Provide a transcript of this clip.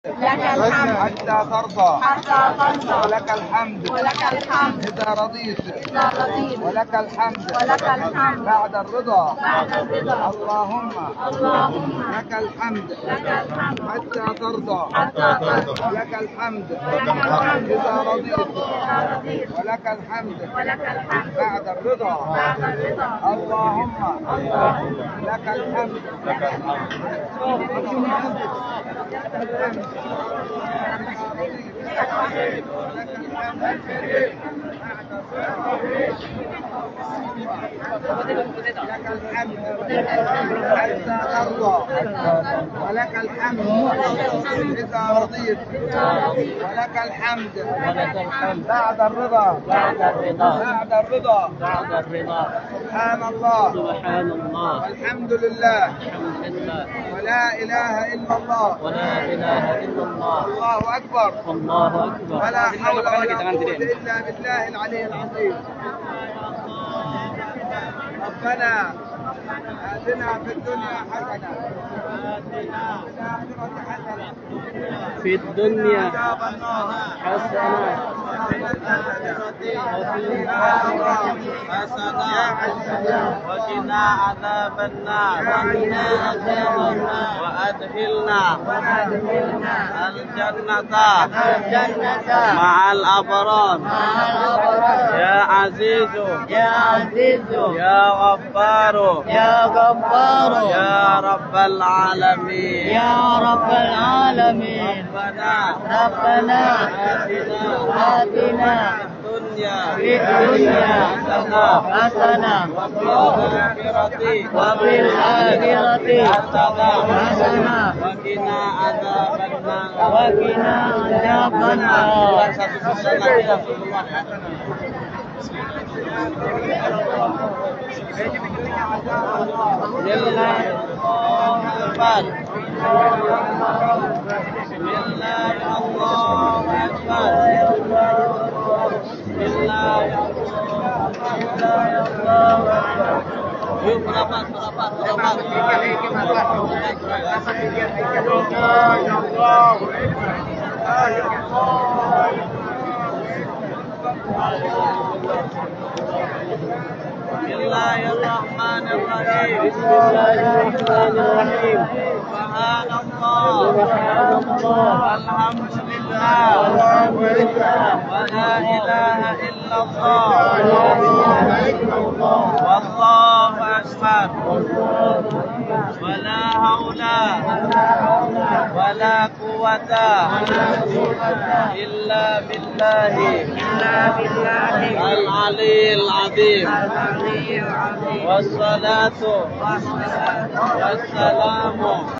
حتى ترضى ولك الحمد إذا رضيت ولك الحمد بعد الرضا اللهم لك الحمد حتى ترضى ولك الحمد إذا رضيت ولك الحمد بعد الرضا اللهم لك الحمد حتى ترضى ولك الحمد إذا رضيت ولك الحمد بعد الرضا سبحان الله والحمد لله ولا إله إلا الله الله أكبر ولا حول ولا قوة إلا بالله العلي العظيم. ربنا آتنا في الدنيا حسنة في الدنيا حسنة وقنا عذاب النار وأدخلنا الجنة مع الأبرار يا عزيز يا غفار يا رب العالمين ربنا آتنا في الدنيا حسنة وفي الآخرة حسنة وقنا عذاب النار. بسم الله الرحمن الرحيم. سبحان الله والحمد لله ولا إله إلا الله والله أكبر ولا حول ولا قوة إلا بالله العلي العظيم. والصلاة والسلام